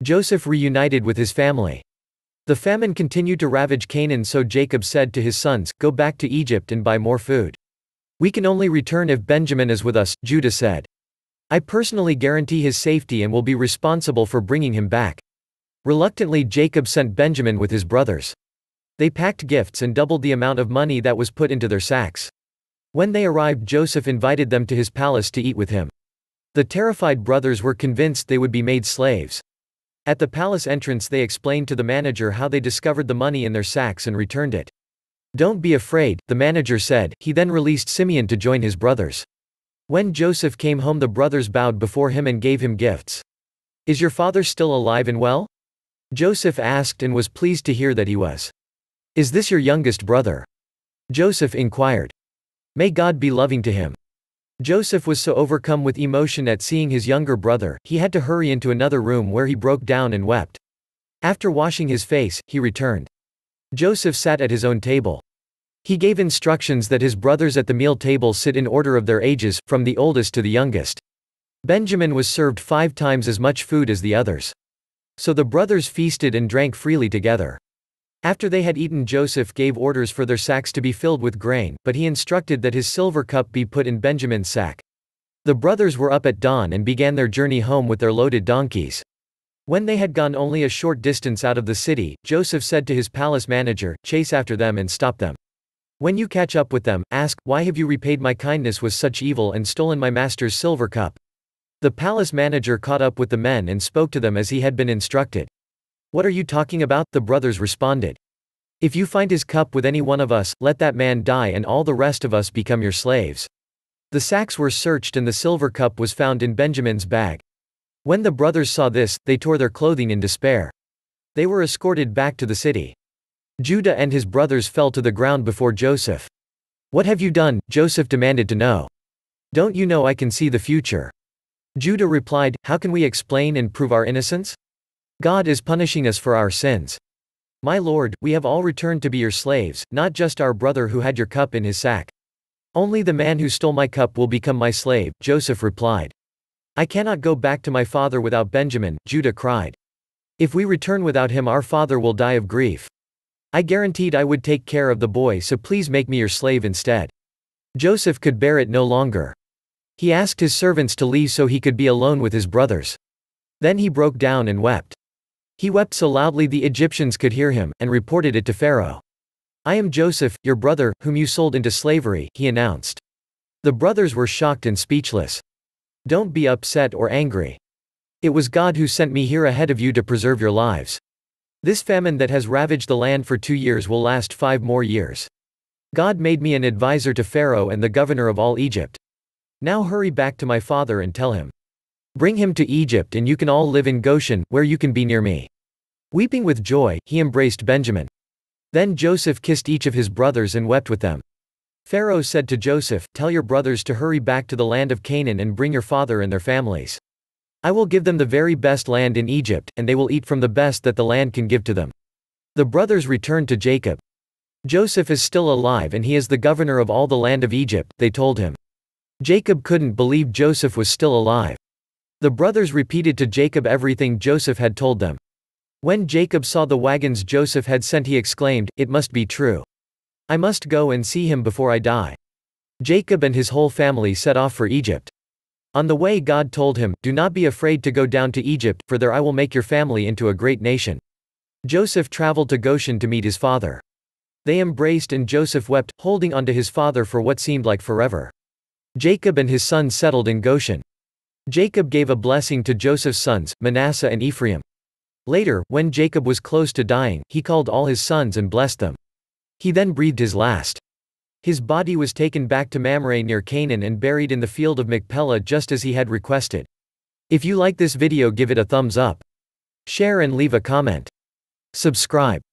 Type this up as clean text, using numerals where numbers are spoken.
Joseph reunited with his family. The famine continued to ravage Canaan, so Jacob said to his sons, "Go back to Egypt and buy more food. We can only return if Benjamin is with us," Judah said. "I personally guarantee his safety and will be responsible for bringing him back." Reluctantly, Jacob sent Benjamin with his brothers. They packed gifts and doubled the amount of money that was put into their sacks. When they arrived, Joseph invited them to his palace to eat with him. The terrified brothers were convinced they would be made slaves. At the palace entrance, they explained to the manager how they discovered the money in their sacks and returned it. "Don't be afraid," the manager said. He then released Simeon to join his brothers. When Joseph came home, the brothers bowed before him and gave him gifts. "Is your father still alive and well?" Joseph asked, and was pleased to hear that he was. "Is this your youngest brother?" Joseph inquired. "May God be loving to him." Joseph was so overcome with emotion at seeing his younger brother, he had to hurry into another room where he broke down and wept. After washing his face, he returned. Joseph sat at his own table. He gave instructions that his brothers at the meal table sit in order of their ages, from the oldest to the youngest. Benjamin was served 5 times as much food as the others. So the brothers feasted and drank freely together. After they had eaten, Joseph gave orders for their sacks to be filled with grain, but he instructed that his silver cup be put in Benjamin's sack. The brothers were up at dawn and began their journey home with their loaded donkeys. When they had gone only a short distance out of the city, Joseph said to his palace manager, "Chase after them and stop them. When you catch up with them, ask, 'Why have you repaid my kindness with such evil and stolen my master's silver cup?'" The palace manager caught up with the men and spoke to them as he had been instructed. "What are you talking about?" the brothers responded. "If you find his cup with any one of us, let that man die and all the rest of us become your slaves." The sacks were searched and the silver cup was found in Benjamin's bag. When the brothers saw this, they tore their clothing in despair. They were escorted back to the city. Judah and his brothers fell to the ground before Joseph. "What have you done?" Joseph demanded to know. "Don't you know I can see the future?" Judah replied, "How can we explain and prove our innocence? God is punishing us for our sins. My lord, we have all returned to be your slaves, not just our brother who had your cup in his sack. Only the man who stole my cup will become my slave," Joseph replied. "I cannot go back to my father without Benjamin," Judah cried. "If we return without him, our father will die of grief. I guaranteed I would take care of the boy, so please make me your slave instead." Joseph could bear it no longer. He asked his servants to leave so he could be alone with his brothers. Then he broke down and wept. He wept so loudly the Egyptians could hear him, and reported it to Pharaoh. "I am Joseph, your brother, whom you sold into slavery," he announced. The brothers were shocked and speechless. "Don't be upset or angry. It was God who sent me here ahead of you to preserve your lives. This famine that has ravaged the land for 2 years will last 5 more years. God made me an advisor to Pharaoh and the governor of all Egypt. Now hurry back to my father and tell him. Bring him to Egypt and you can all live in Goshen, where you can be near me." Weeping with joy, he embraced Benjamin. Then Joseph kissed each of his brothers and wept with them. Pharaoh said to Joseph, "Tell your brothers to hurry back to the land of Canaan and bring your father and their families. I will give them the very best land in Egypt, and they will eat from the best that the land can give to them." The brothers returned to Jacob. "Joseph is still alive and he is the governor of all the land of Egypt," they told him. Jacob couldn't believe Joseph was still alive. The brothers repeated to Jacob everything Joseph had told them. When Jacob saw the wagons Joseph had sent, he exclaimed, "It must be true. I must go and see him before I die." Jacob and his whole family set off for Egypt. On the way, God told him, "Do not be afraid to go down to Egypt, for there I will make your family into a great nation." Joseph traveled to Goshen to meet his father. They embraced and Joseph wept, holding onto his father for what seemed like forever. Jacob and his sons settled in Goshen. Jacob gave a blessing to Joseph's sons, Manasseh and Ephraim. Later, when Jacob was close to dying, he called all his sons and blessed them. He then breathed his last. His body was taken back to Mamre near Canaan and buried in the field of Machpelah just as he had requested. If you like this video, give it a thumbs up. Share and leave a comment. Subscribe.